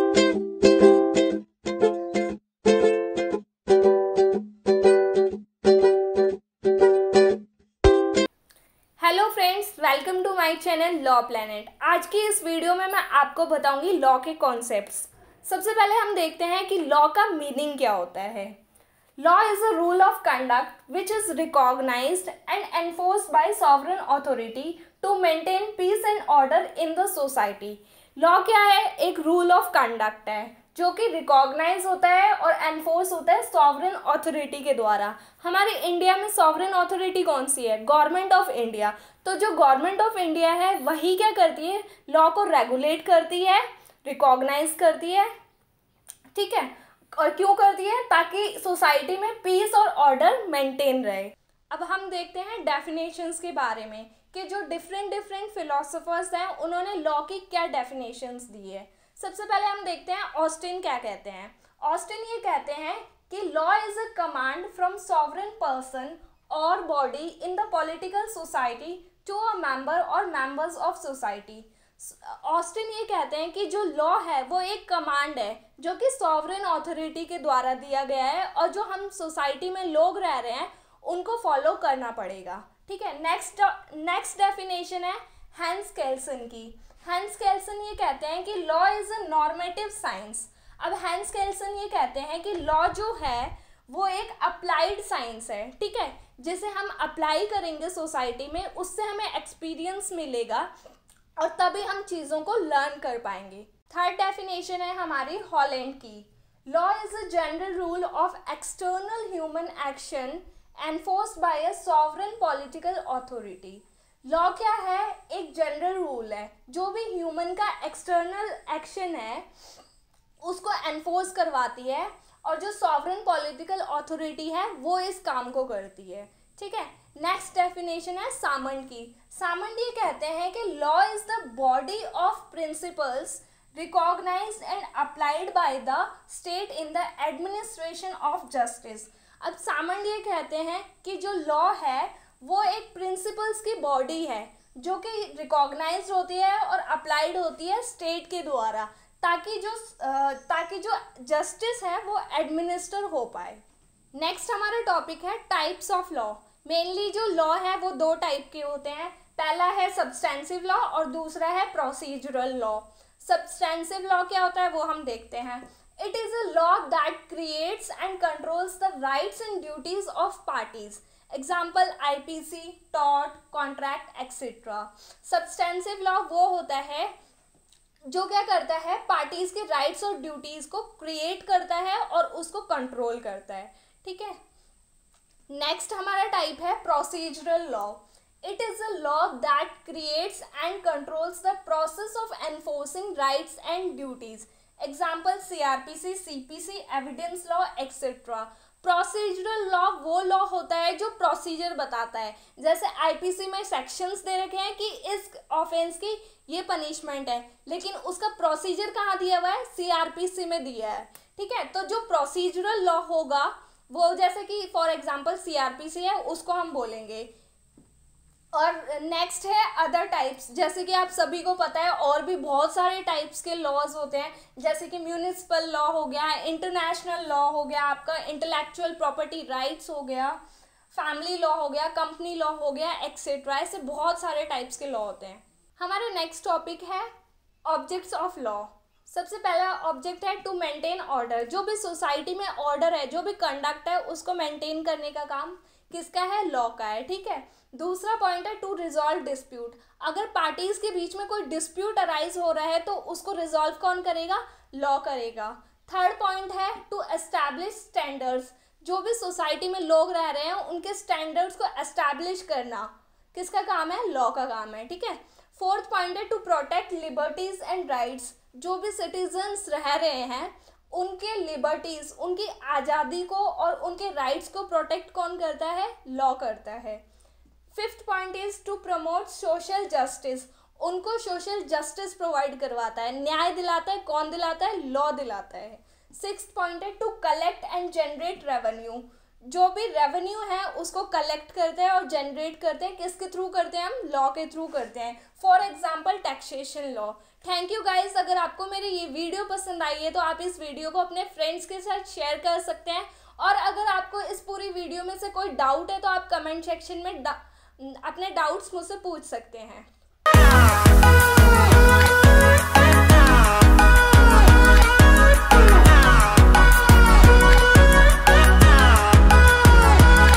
Hello friends, welcome to my channel law planet. आज की इस वीडियो में मैं आपको बताऊंगी लॉ के कॉन्सेप्ट्स। सबसे पहले हम देखते हैं कि लॉ का मीनिंग क्या होता है। Law is a rule of conduct which is recognised and enforced by sovereign authority to maintain peace and order in the society. Law क्या है? एक रूल ऑफ कंडक्ट है जो कि रिकॉग्नाइज होता है और एनफोर्स होता है सॉवरेन अथॉरिटी के द्वारा। हमारे इंडिया में सॉवरेन अथॉरिटी कौन सी है? Government of India. तो जो गवर्नमेंट ऑफ इंडिया है वही क्या करती है? लॉ को रेगुलेट करती है, रिकॉग्नाइज करती है। ठीक है, और क्यों करती है? ताकि सोसाइटी में पीस और ऑर्डर मेंटेन रहे। अब हम देखते हैं डेफिनेशंस के बारे में कि जो डिफरेंट फिलोसोफर्स हैं उन्होंने लॉ की क्या डेफिनेशंस दी है। सबसे पहले हम देखते हैं ऑस्टिन क्या कहते हैं। ऑस्टिन ये कहते हैं कि law is a command from sovereign person or body in the political society to a member or members of society. Austin ये कहते हैं कि जो लॉ है वो एक कमांड है जो कि सॉवरेन अथॉरिटी के द्वारा दिया गया है और जो हम सोसाइटी में लोग रह रहे हैं उनको फॉलो करना पड़ेगा। ठीक है, नेक्स्ट डेफिनेशन है हैंस केल्सन की। हैंस केल्सन ये कहते हैं कि law is a normative science. अब हैंस केल्सन ये कहते हैं कि लॉ जो है वो एक अप्लाइड साइंस है। ठीक है, जिसे हम अप्लाई करेंगे सोसाइटी में, उससे हमें एक्सपीरियंस मिलेगा और तभी हम चीज़ों को लर्न कर पाएंगे। थर्ड डेफिनेशन है हमारी हॉलैंड की। Law is a general rule of external human action enforced by a sovereign political authority. Law क्या है? एक जनरल रूल है, जो भी ह्यूमन का एक्सटर्नल एक्शन है उसको एनफोर्स करवाती है और जो सॉवरेन पॉलिटिकल अथॉरिटी है वो इस काम को करती है। ठीक है, नेक्स्ट डेफिनेशन है सामंड की। सामंड ये कहते हैं कि law is the body of principles recognised and applied by the state in the administration of justice. अब सामंड ये कहते हैं कि जो लॉ है वो एक प्रिंसिपल्स की बॉडी है जो कि रिकॉग्नाइज्ड होती है और अप्लाइड होती है स्टेट के द्वारा, ताकि जो जस्टिस है वो एडमिनिस्टर हो पाए। नेक्स्ट हमारा टॉपिक है टाइप्स ऑफ लॉ। मेनली जो लॉ है वो दो टाइप के होते हैं। पहला है सब्सटेंसिव लॉ और दूसरा है प्रोसीजरल लॉ। सब्सटेंसिव लॉ क्या होता है वो हम देखते हैं। It is a law that creates and controls the rights and duties of parties. Example IPC, tort, contract etcetera. Substantive law वो होता है जो क्या करता है? पार्टीज के राइट्स और ड्यूटीज को क्रिएट करता है और उसको कंट्रोल करता है। ठीक है, नेक्स्ट हमारा टाइप है procedural law. It is a law that creates and controls the process of enforcing rights and duties. Example CrPC, CPC, evidence law etcetera. Procedural law वो लॉ होता है जो प्रोसीजर बताता है। जैसे आईपीसी में सेक्शंस दे रखे हैं कि इस ऑफेंस की ये पनिशमेंट है, लेकिन उसका प्रोसीजर कहाँ दिया हुआ है? सीआरपीसी में दिया है। ठीक है, तो जो प्रोसीजरल लॉ होगा वो, जैसे कि फॉर एग्जांपल सीआरपीसी है, उसको हम बोलेंगे। और नेक्स्ट है अदर टाइप्स। जैसे कि आप सभी को पता है और भी बहुत सारे टाइप्स के लॉज होते हैं, जैसे कि म्यूनिसिपल लॉ हो गया, इंटरनेशनल लॉ हो गया, आपका इंटेलेक्चुअल प्रॉपर्टी राइट्स हो गया, फैमिली लॉ हो गया, कंपनी लॉ हो गया एक्सेट्रा। ऐसे बहुत सारे टाइप्स के लॉ होते हैं। हमारा नेक्स्ट टॉपिक है ऑब्जेक्ट्स ऑफ लॉ। सबसे पहला ऑब्जेक्ट है टू मेंटेन ऑर्डर। जो भी सोसाइटी में ऑर्डर है, जो भी कंडक्ट है, उसको मेंटेन करने का काम किसका है? लॉ का है। ठीक है, दूसरा पॉइंट है टू रिजॉल्व डिस्प्यूट। अगर पार्टीज के बीच में कोई डिस्प्यूट अराइज हो रहा है तो उसको रिजॉल्व कौन करेगा? लॉ करेगा। थर्ड पॉइंट है टू एस्टैब्लिश स्टैंडर्ड्स। जो भी सोसाइटी में लोग रह रहे हैं उनके स्टैंडर्ड्स को एस्टैब्लिश करना किसका काम है? लॉ का काम है। ठीक है, फोर्थ पॉइंट है to protect liberties and rights. जो भी सिटीजन्स रह रहे हैं उनके लिबर्टीज, उनकी आज़ादी को और उनके राइट्स को प्रोटेक्ट कौन करता है? लॉ करता है। Fifth point is to promote social justice. उनको सोशल जस्टिस प्रोवाइड करवाता है, न्याय दिलाता है। कौन दिलाता है? लॉ दिलाता है। सिक्स्थ पॉइंट है to collect and generate revenue. जो भी रेवेन्यू है उसको कलेक्ट करते हैं और जनरेट करते हैं। किसके थ्रू करते हैं हम? लॉ के थ्रू करते हैं। For example taxation law. Thank you guys. अगर आपको मेरी ये वीडियो पसंद आई है तो आप इस वीडियो को अपने फ्रेंड्स के साथ शेयर कर सकते हैं, और अगर आपको इस पूरी वीडियो में से कोई डाउट है तो आप कमेंट सेक्शन में अपने डाउट्स मुझसे पूछ सकते हैं।